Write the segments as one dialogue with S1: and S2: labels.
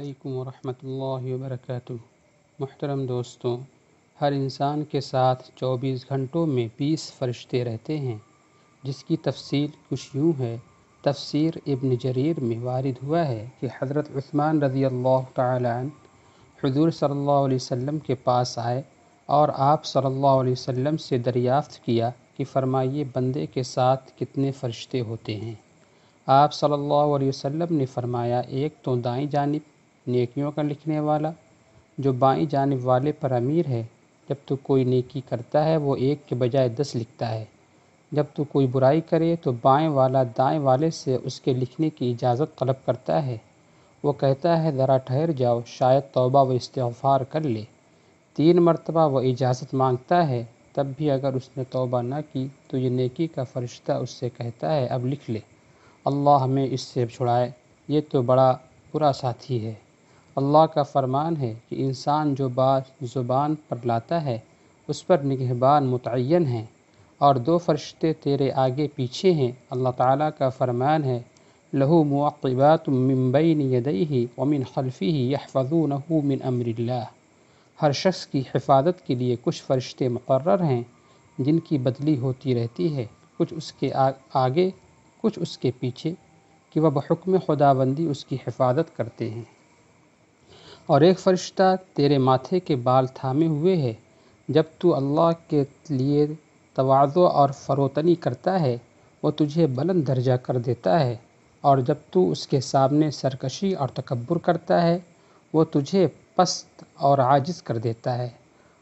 S1: علیکم ورحمۃ اللہ وبرکاتہ۔ محترم دوستوں، ہر انسان کے ساتھ 24 گھنٹوں میں 20 فرشتے رہتے ہیں، جس کی تفصیل کچھ یوں ہے۔ تفسیر ابن جریر میں وارد ہوا ہے کہ حضرت عثمان رضی اللہ تعالی عنہ حضور صلی اللہ علیہ وسلم کے پاس آئے اور آپ صلی اللہ علیہ وسلم سے دریافت کیا کہ فرمائیے بندے کے ساتھ کتنے فرشتے ہوتے ہیں؟ آپ صلی اللہ علیہ وسلم نے فرمایا، ایک تو دائیں جانب نیکیوں کا لکھنے والا، جو بائیں جانب والے پر امیر ہے، جب تو کوئی نیکی کرتا ہے وہ 1 کے بجائے 10 لکھتا ہے، جب تو کوئی برائی کرے تو بائیں والا دائیں والے سے اس کے لکھنے کی اجازت طلب کرتا ہے، وہ کہتا ہے ذرا ٹھہر جاؤ، شاید توبہ و استغفار کر لے۔ 3 مرتبہ وہ اجازت مانگتا ہے، تب بھی اگر اس نے توبہ نہ کی تو یہ نیکی کا فرشتہ اس سے کہتا ہے اب لکھ لے، اللہ ہمیں اس سے چھڑائے، یہ تو بڑا برا ساتھی ہے۔ اللہ کا فرمان ہے کہ انسان جو بات زبان پر لاتا ہے اس پر نگہبان متعین ہیں، اور 2 فرشتے تیرے آگے پیچھے ہیں۔ اللہ تعالیٰ کا فرمان ہے، لَهُ مُعَقِّبَاتٌ مِّن بَيْنِ يَدَيْهِ وَمِنْ خَلْفِهِ يَحْفَظُونَهُ مِنْ أَمْرِ اللَّهِ۔ ہر شخص کی حفاظت کے لیے کچھ فرشتے مقرر ہیں جن کی بدلی ہوتی رہتی ہے، کچھ اس کے آگے کچھ اس کے پیچھے، کہ وہ بحکم خداوندی اس کی حفاظت کرتے ہیں۔ اور ایک فرشتہ تیرے ماتھے کے بال تھامے ہوئے ہے، جب تو اللہ کے لیے تواضع اور فروتنی کرتا ہے وہ تجھے بلند درجہ کر دیتا ہے، اور جب تو اس کے سامنے سرکشی اور تکبر کرتا ہے وہ تجھے پست اور عاجز کر دیتا ہے۔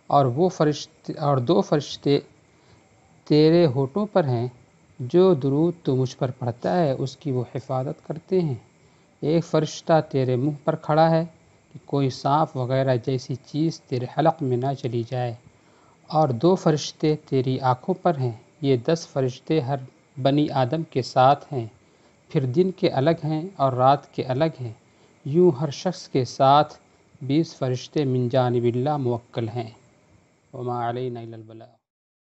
S1: اور 2 فرشتے تیرے ہونٹوں پر ہیں، جو درود تو مجھ پر پڑھتا ہے اس کی وہ حفاظت کرتے ہیں۔ ایک فرشتہ تیرے منہ پر کھڑا ہے کہ کوئی سانپ وغیرہ جیسی چیز تیرے حلق میں نہ چلی جائے، اور 2 فرشتے تیری آنکھوں پر ہیں۔ یہ 10 فرشتے ہر بنی آدم کے ساتھ ہیں، پھر دن کے الگ ہیں اور رات کے الگ ہیں، یوں ہر شخص کے ساتھ 20 فرشتے من جانب اللہ موکل ہیں۔ وما علینا الا البلاغ۔